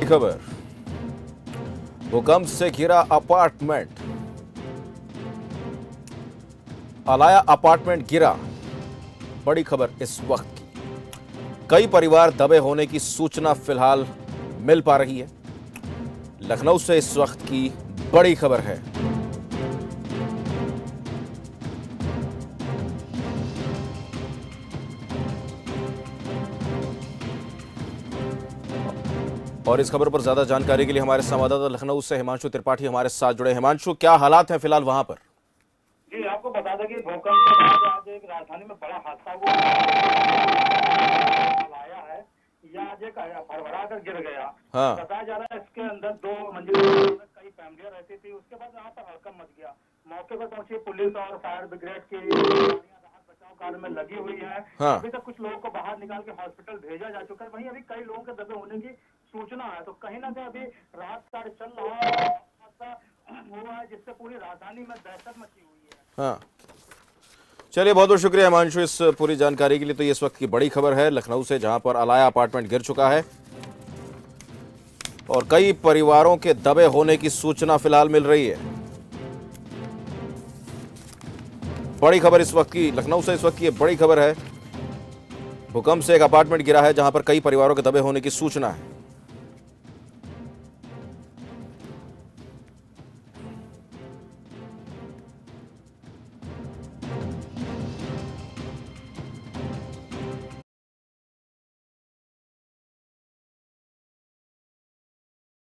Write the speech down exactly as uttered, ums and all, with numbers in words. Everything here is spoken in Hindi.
खबर, भूकंप से घिरा अपार्टमेंट, अलाया अपार्टमेंट गिरा। बड़ी खबर इस वक्त की। कई परिवार दबे होने की सूचना फिलहाल मिल पा रही है। लखनऊ से इस वक्त की बड़ी खबर है। और इस खबर पर ज्यादा जानकारी के लिए हमारे संवाददाता लखनऊ से हिमांशु त्रिपाठी हमारे साथ जुड़े। हिमांशु, क्या हालात हैं फिलहाल वहां पर? जी, आपको बता दें कि भूकंप के बाद आज एक राजधानी में बड़ा हादसा हुआ आया है। यह आज एक भरभरा कर गिर गया। हाँ। बताया जा रहा है इसके अंदर दो मंजिल में कई फैमिलियां रहती थी। उसके बाद यहाँ पर हड़कंप मच गया। मौके पर पहुंची पुलिस और फायर ब्रिगेड की राहत बचाव कार्य में लगी हुई है। हाँ। अभी तक कुछ लोगों को बाहर निकाल के हॉस्पिटल भेजा जा चुका है। वहीं अभी कई लोगों के दबे होने की सूचना है, तो कहीं ना कहीं अभी राहत कार्य चल रहा है। हुआ है जिससे पूरी राजधानी में दहशत मची हुई है। हाँ, चलिए, बहुत बहुत शुक्रिया हिमांशु इस पूरी जानकारी के लिए। तो ये इस वक्त की बड़ी खबर है लखनऊ से, जहां पर अलाया अपार्टमेंट गिर चुका है और कई परिवारों के दबे होने की सूचना फिलहाल मिल रही है। बड़ी खबर इस वक्त की लखनऊ से, इस वक्त की ये बड़ी खबर है। भूकंप से एक अपार्टमेंट गिरा है जहां पर कई परिवारों के दबे होने की सूचना है।